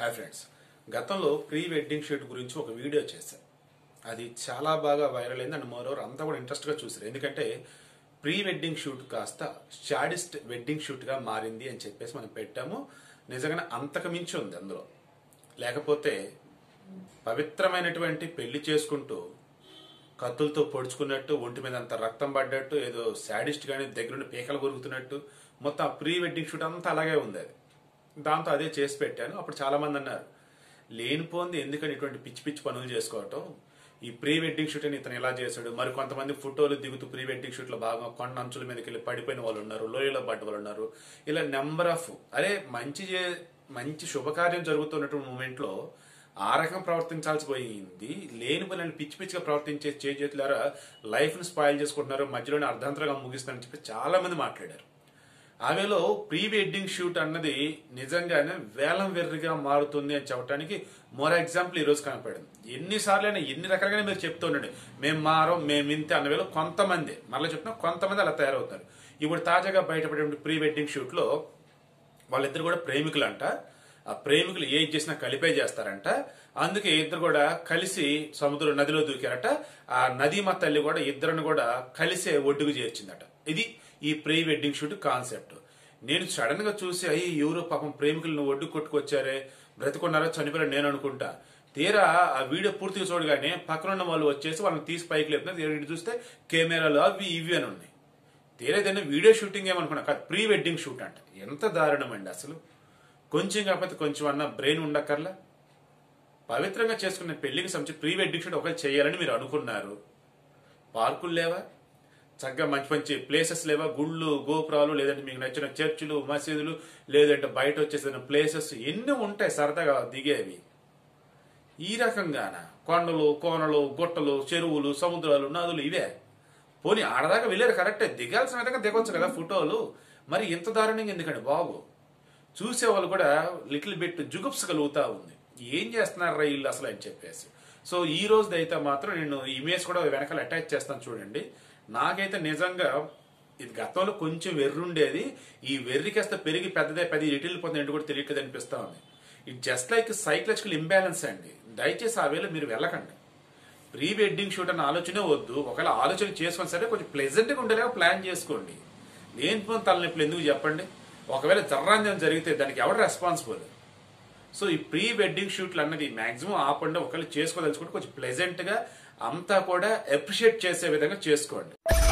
Hi friends, గతంలో pre wedding shoot గురించి ఒక వీడియో చేశాను. అది చాలా బాగా వైరల్ అయింది అండ్ మోరోవర్ అంతా కూడా ఇంట్రెస్ట్గా చూసారు. ఎందుకంటే ప్రీ వెడ్డింగ్ షూట్ కాస్త షాడిస్ట్ వెడ్డింగ్ షూట్గా మారింది అని చెప్పేసి మనం పెట్టాము. నిజంగానే అంతకు మించి ఉంది అందులో. లేకపోతే పవిత్రమైనటువంటి పెళ్లి చేసుకుంటూ కత్తులతో పొడుచుకున్నట్టు, ఒంటి మీద అంత రక్తం పడ్డట్టు, ఏదో శాడిస్ట్ గానీ దగ్గరుండి పీకలు కొరుకుతున్నట్టు మొత్తం ప్రీ వెడ్డింగ్ షూట్ అంతా అలాగే ఉంది. అది దాంతో అదే చేసి పెట్టాను. అప్పుడు చాలా మంది అన్నారు, లేనిపోంది ఎందుకని ఇటువంటి పిచ్చి పిచ్చి పనులు చేసుకోవటం, ఈ ప్రీ వెడ్డింగ్ షూట్ అని ఇతను ఇలా చేశాడు. మరి కొంతమంది ఫోటోలు దిగుతూ ప్రీ వెడ్డింగ్ షూట్ లో బాగా కొండ అంచుల మీదకి వెళ్ళి పడిపోయిన వాళ్ళు ఉన్నారు, లోయలో పడ్డ వాళ్ళు ఉన్నారు. ఇలా నెంబర్ ఆఫ్ అరే మంచి శుభకార్యం జరుగుతున్నటువంటి మూమెంట్ లో ఆ రకం ప్రవర్తించాల్సి పోయింది. లేని పనులను పిచ్చి పిచ్చిగా ప్రవర్తించే చేతులారా లైఫ్ ను స్పాయిల్ చేసుకుంటున్నారు, మధ్యలోనే అర్ధాంతరంగా ముగిస్తారని చెప్పి చాలా మంది మాట్లాడారు. ఆవేలో ప్రీ వెడ్డింగ్ షూట్ అన్నది నిజంగానే వేలం వెర్రిగా మారుతుంది అని చెప్పడానికి మరో ఎగ్జాంపుల్ ఈ రోజు కనపడింది. ఎన్నిసార్లు అయినా ఎన్ని రకాలుగానే మీరు చెప్తూ ఉండండి, మేము మారం, మేము ఇంతే అన్న వేళ కొంతమంది, మరలా చెప్తున్నా కొంతమంది అలా తయారవుతారు. ఇప్పుడు తాజాగా బయటపడే ప్రీ వెడ్డింగ్ షూట్ లో వాళ్ళిద్దరు కూడా ప్రేమికులు అంట. ఆ ప్రేమికులు ఏది చేసినా కలిపే చేస్తారంట. అందుకే ఇద్దరు కూడా కలిసి సముద్రం నదిలో దూకారట. ఆ నదీమ తల్లి కూడా ఇద్దరిని కూడా కలిసే ఒడ్డుకు చేర్చిందట. ఇది ఈ ప్రీ వెడ్డింగ్ షూట్ కాన్సెప్ట్. నేను సడన్ గా చూసి అయ్యి ఎవరో పాపం ప్రేమికులను ఒడ్డు కొట్టుకొచ్చారే, బ్రతికున్నారో చనిపోయారో నేను అనుకుంటా. తీరా ఆ వీడియో పూర్తిగా చూడగానే పక్కనున్న వాళ్ళు వచ్చేసి వాళ్ళని తీసి పైకి లేపుతున్నారు. చూస్తే కెమెరాలు అవి ఇవి అని ఉన్నాయి. తీరా ఏదైనా వీడియో షూటింగ్ ఏమనుకున్నా కాదు, ప్రీ వెడ్డింగ్ షూట్ అంట. ఎంత దారుణం అండి అసలు. కొంచెం కాకపోతే కొంచెం అన్న బ్రెయిన్ ఉండక్కర్లా. పవిత్రంగా చేసుకున్న పెళ్లికి సంబంధించి ప్రీ వెడ్డింగ్ షూట్ ఒకవేళ చేయాలని మీరు అనుకున్నారు, పార్కులు లేవా, చక్కగా మంచి మంచి ప్లేసెస్ లేవా, గుళ్ళు గోపురాలు, లేదంటే మీకు నచ్చిన చర్చిలు మసీదులు, లేదంటే బయట వచ్చేసిన ప్లేసెస్ ఎన్ని ఉంటాయి సరదాగా దిగేవి. ఈ రకంగాన కొండలు కోనలు గుట్టలు చెరువులు సముద్రాలు నదులు ఇవే. పోనీ ఆడదాకా వెళ్ళారు కరెక్టే, దిగాల్సిన విధంగా దిగొచ్చు కదా ఫోటోలు. మరి ఇంత దారుణంగా ఎందుకండి బాబు. చూసేవాళ్ళు కూడా లిటిల్ బిట్ జుగుప్స్ కలుగుతా ఉంది, ఏం చేస్తున్నారు రైళ్ళు అసలు అని చెప్పేసి. సో ఈ రోజుది అయితే మాత్రం నేను ఇమేజ్ కూడా వెనకాల అటాచ్ చేస్తాను చూడండి. నాకైతే నిజంగా ఇది గతంలో కొంచెం వెర్రి ఉండేది, ఈ వెర్రి కాస్త పెరిగి పెద్దదే 10 లిటిల్ పొంది ఏంటి కూడా తెలియట్లేదు అనిపిస్తా ఉంది. It just like psychological imbalance అండి. దయచేసి ఆ వేళ మీరు వెళ్ళకండి. ప్రీ వెడ్డింగ్ షూట్ అన్న ఆలోచనే వద్దు. ఒకవేళ ఆలోచన చేసుకొని సరే కొంచెం ప్లెజెంట్గా ఉండేలాగా ప్లాన్ చేసుకోండి. లేనిపోయిన తలనొప్పులు ఎందుకు చెప్పండి. ఒకవేళ జర్రాంజనం జరిగితే దానికి ఎవరు రెస్పాన్సిబుల్. సో ఈ ప్రీ వెడ్డింగ్ షూట్లు అన్నది మాక్సిమం ఆపండి. ఒకవేళ చేసుకోదలుచుకుంటే కొంచెం ప్లెజెంట్ గా అంతా కూడా అప్రిషియేట్ చేసే విధంగా చేసుకోండి.